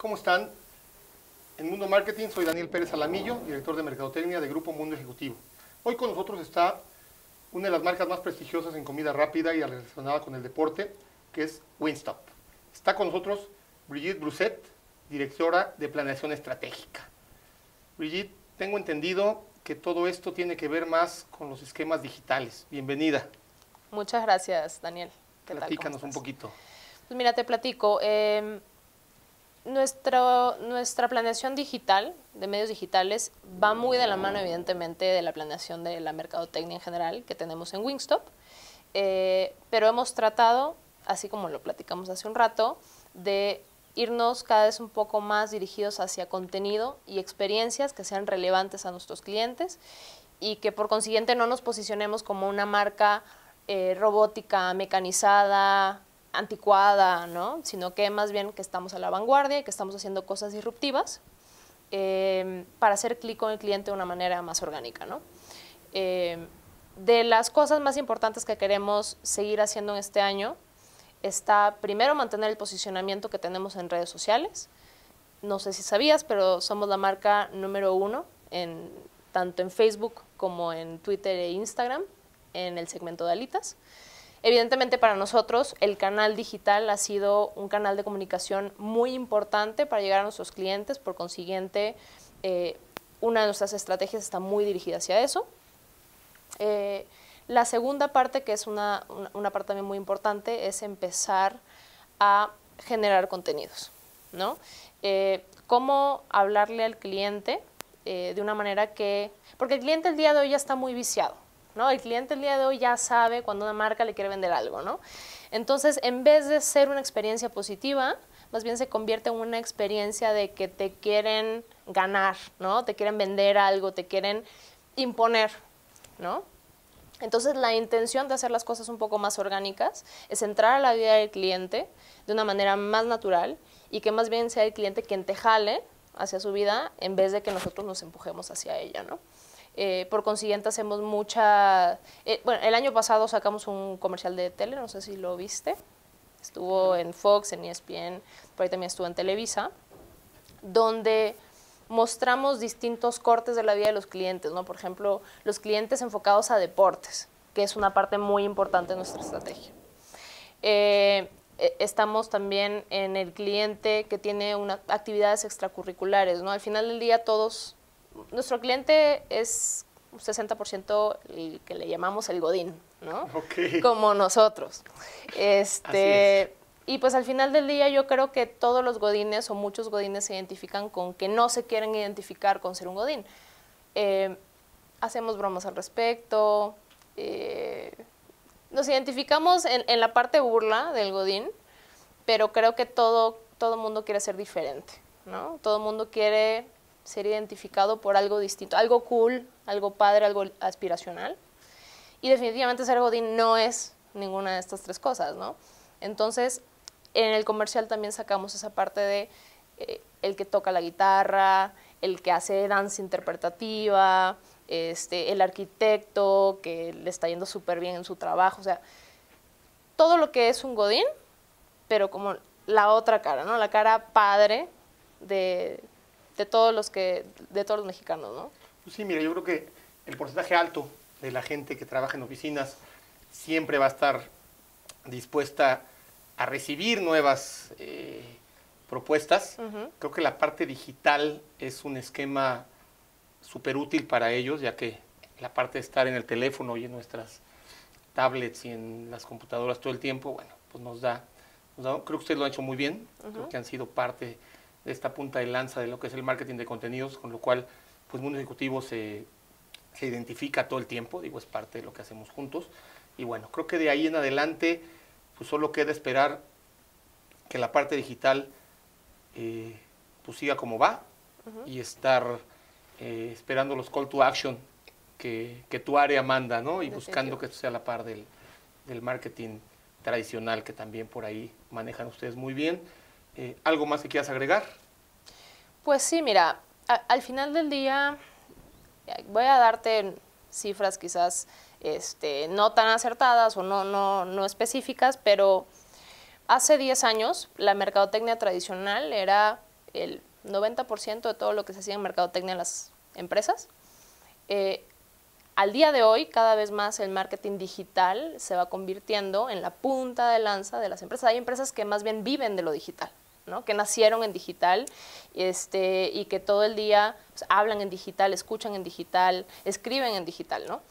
¿Cómo están? En Mundo Marketing soy Daniel Pérez Alamillo, director de Mercadotecnia de Grupo Mundo Ejecutivo. Hoy con nosotros está una de las marcas más prestigiosas en comida rápida y relacionada con el deporte, que es Wingstop. Está con nosotros Brigitte Brousset, directora de Planeación Estratégica. Brigitte, tengo entendido que todo esto tiene que ver más con los esquemas digitales. Bienvenida. Muchas gracias, Daniel. ¿Qué tal? Platícanos un poquito. Pues mira, te platico. Nuestra planeación digital, de medios digitales, va muy de la mano, evidentemente, de la planeación de la mercadotecnia en general que tenemos en Wingstop. Pero hemos tratado, así como lo platicamos hace un rato, de irnos cada vez un poco más dirigidos hacia contenido y experiencias que sean relevantes a nuestros clientes y que por consiguiente no nos posicionemos como una marca robótica, mecanizada, anticuada, ¿no? Sino que más bien que estamos a la vanguardia y que estamos haciendo cosas disruptivas para hacer clic con el cliente de una manera más orgánica, ¿no? De las cosas más importantes que queremos seguir haciendo en este año está primero mantener el posicionamiento que tenemos en redes sociales. No sé si sabías, pero somos la marca número 1 tanto en Facebook como en Twitter e Instagram en el segmento de alitas. Evidentemente para nosotros el canal digital ha sido un canal de comunicación muy importante para llegar a nuestros clientes, por consiguiente una de nuestras estrategias está muy dirigida hacia eso. La segunda parte, que es una parte también muy importante, es empezar a generar contenidos, ¿no? Cómo hablarle al cliente de una manera que... Porque el cliente el día de hoy ya está muy viciado, ¿no? El cliente el día de hoy ya sabe cuando una marca le quiere vender algo, ¿no? Entonces, en vez de ser una experiencia positiva, más bien se convierte en una experiencia de que te quieren ganar, ¿no? Te quieren vender algo, te quieren imponer, ¿no? Entonces, la intención de hacer las cosas un poco más orgánicas es entrar a la vida del cliente de una manera más natural y que más bien sea el cliente quien te jale hacia su vida en vez de que nosotros nos empujemos hacia ella, ¿no? Por consiguiente, hacemos mucha... bueno, el año pasado sacamos un comercial de tele, no sé si lo viste. Estuvo en Fox, en ESPN, por ahí también estuvo en Televisa, donde mostramos distintos cortes de la vida de los clientes, ¿no? Por ejemplo, los clientes enfocados a deportes, que es una parte muy importante de nuestra estrategia. Estamos también en el cliente que tiene actividades extracurriculares, ¿no? Al final del día nuestro cliente es 60% el que le llamamos el godín, ¿no? Okay. Como nosotros. Y pues al final del día yo creo que todos los godines o muchos godines se identifican con que no se quieren identificar con ser un godín. Hacemos bromas al respecto, nos identificamos en la parte burla del godín, pero creo que todo mundo quiere ser diferente, ¿no? Todo mundo quiere ser identificado por algo distinto, algo cool, algo padre, algo aspiracional. Y definitivamente ser godín no es ninguna de estas tres cosas, ¿no? Entonces, en el comercial también sacamos esa parte de el que toca la guitarra, el que hace danza interpretativa, el arquitecto que le está yendo súper bien en su trabajo, o sea, todo lo que es un godín, pero como la otra cara, ¿no? La cara padre de todos los mexicanos, ¿no? Pues sí, mira, yo creo que el porcentaje alto de la gente que trabaja en oficinas siempre va a estar dispuesta a recibir nuevas propuestas. Creo que la parte digital es un esquema súper útil para ellos, ya que la parte de estar en el teléfono y en nuestras tablets y en las computadoras todo el tiempo, bueno, pues nos da creo que ustedes lo han hecho muy bien, creo que han sido parte de esta punta de lanza de lo que es el marketing de contenidos, con lo cual pues Mundo Ejecutivo se identifica todo el tiempo, digo, es parte de lo que hacemos juntos. Y bueno, creo que de ahí en adelante pues solo queda esperar que la parte digital pues siga como va y estar esperando los call to action que tu área manda, ¿no? Y buscando que esto sea a la par del marketing tradicional que también por ahí manejan ustedes muy bien. ¿Algo más que quieras agregar? Pues sí, mira, al final del día voy a darte cifras quizás no tan acertadas o no específicas, pero hace 10 años la mercadotecnia tradicional era el 90% de todo lo que se hacía en mercadotecnia en las empresas. Al día de hoy, cada vez más el marketing digital se va convirtiendo en la punta de lanza de las empresas. Hay empresas que más bien viven de lo digital, ¿no? Que nacieron en digital y que todo el día pues, hablan en digital, escuchan en digital, escriben en digital, ¿no?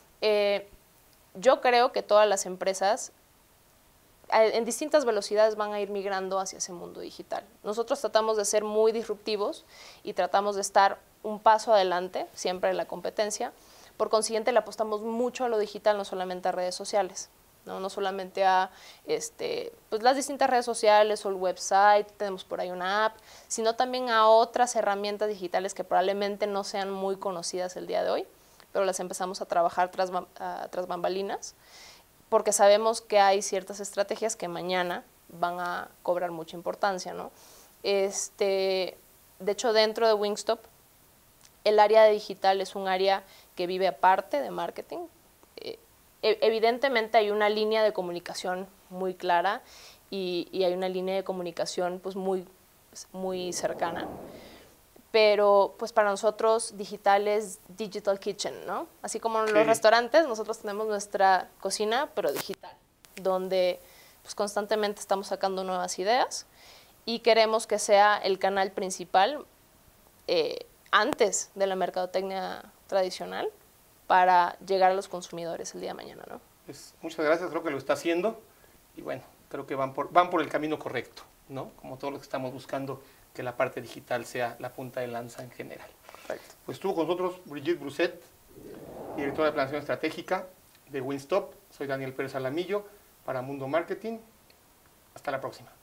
Yo creo que todas las empresas en distintas velocidades van a ir migrando hacia ese mundo digital. Nosotros tratamos de ser muy disruptivos y tratamos de estar un paso adelante, siempre en la competencia. Por consiguiente, le apostamos mucho a lo digital, no solamente a redes sociales, no solamente a pues las distintas redes sociales o el website, tenemos por ahí una app, sino también a otras herramientas digitales que probablemente no sean muy conocidas el día de hoy, pero las empezamos a trabajar tras bambalinas, porque sabemos que hay ciertas estrategias que mañana van a cobrar mucha importancia, ¿no? De hecho, dentro de Wingstop, el área de digital es un área que vive aparte de marketing. Evidentemente hay una línea de comunicación muy clara y hay una línea de comunicación pues muy cercana. Pero pues para nosotros digital es digital kitchen, ¿no? Así como en los restaurantes, nosotros tenemos nuestra cocina, pero digital, donde pues constantemente estamos sacando nuevas ideas y queremos que sea el canal principal antes de la mercadotecnia tradicional para llegar a los consumidores el día de mañana, ¿no? Pues muchas gracias, creo que lo está haciendo y bueno, creo que van por el camino correcto, ¿no? Como todo lo que estamos buscando, que la parte digital sea la punta de lanza en general. Perfecto. Pues estuvo con nosotros Brigitte Brousset, directora de Planeación Estratégica de Wingstop. Soy Daniel Pérez Alamillo para Mundo Marketing. Hasta la próxima.